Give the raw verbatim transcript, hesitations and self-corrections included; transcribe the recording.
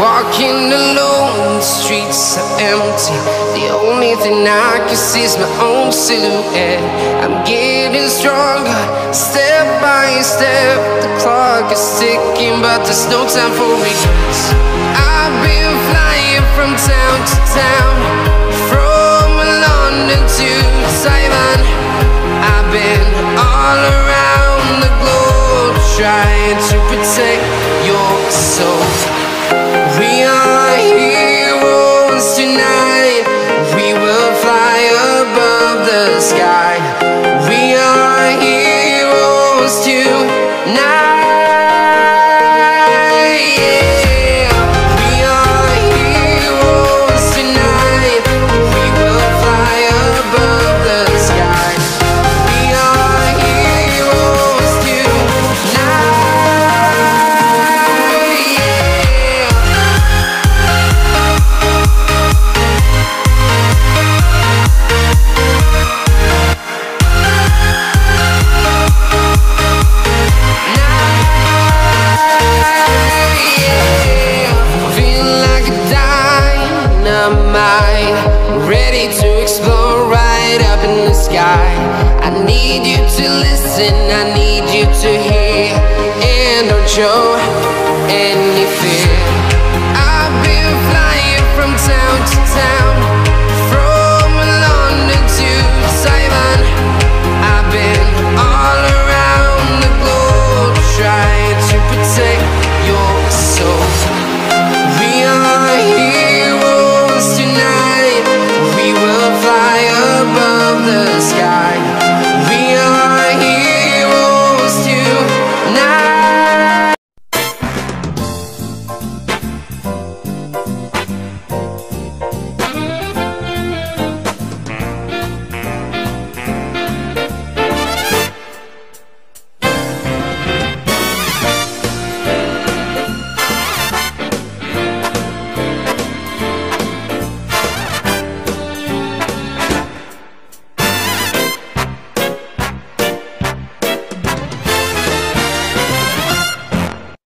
Walking alone, the streets are empty. The only thing I can see is my own silhouette. I'm getting stronger, step by step. The clock is ticking, but there's no time for regrets. I've been flying from town to town, from London to Taiwan. I've been all around the globe, trying to protect your soul. We are heroes tonight. We will fly above the sky. We are heroes tonight. Yeah. We are heroes tonight. We will fly above the sky. We are heroes tonight. Ready to explore right up in the sky. I need you to listen, I need you to hear, and don't show. And